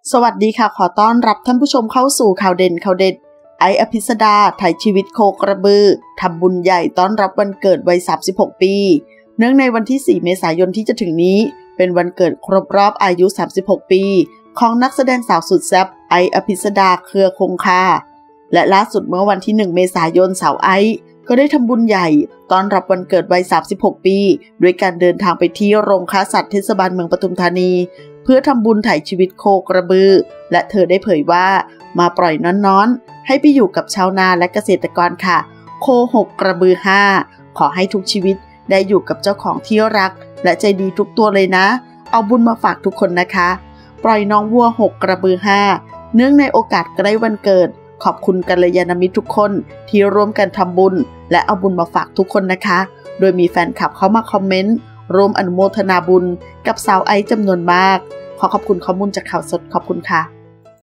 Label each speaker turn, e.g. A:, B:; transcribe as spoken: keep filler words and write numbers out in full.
A: สวัสดีค่ะขอต้อนรับท่านผู้ชมเข้าสู่ข่าวเด่นข่าวเด็ดไอซ์ อภิสดาถ่ายชีวิตโคกระบือทำบุญใหญ่ต้อนรับวันเกิดวัยสามสิบหกปีเนื่องในวันที่สี่เมษายนที่จะถึงนี้เป็นวันเกิดครบรอบอายุสามสิบหกปีของนักแสดงสาวสุดแซ่บไอซ์ อภิสดาเครือคงคาและล่าสุดเมื่อวันที่หนึ่งเมษายนสาวไอซ์ก็ได้ทำบุญใหญ่ต้อนรับวันเกิดวัยสามสิบหกปีด้วยการเดินทางไปที่โรงฆ่าสัตว์เทศบาลเมืองปทุมธานีเพื่อทำบุญถ่ายชีวิตโคกระบือและเธอได้เผยว่ามาปล่อยน้อนๆให้ไปอยู่กับชาวนาและเกษตรกรค่ะโคหกกระบือห้าขอให้ทุกชีวิตได้อยู่กับเจ้าของที่รักและใจดีทุกตัวเลยนะเอาบุญมาฝากทุกคนนะคะปล่อยน้องวัวหกกระบือห้าเนื่องในโอกาสใกล้วันเกิดขอบคุณกัลยาณมิตรทุกคนที่ร่วมกันทำบุญและเอาบุญมาฝากทุกคนนะคะโดยมีแฟนคลับเข้ามาคอมเมนต์ร่วมอนุโมทนาบุญกับสาวไอซ์จำนวนมากขอขอบคุณข้อมูลจากข่าวสดขอบคุณค่ะ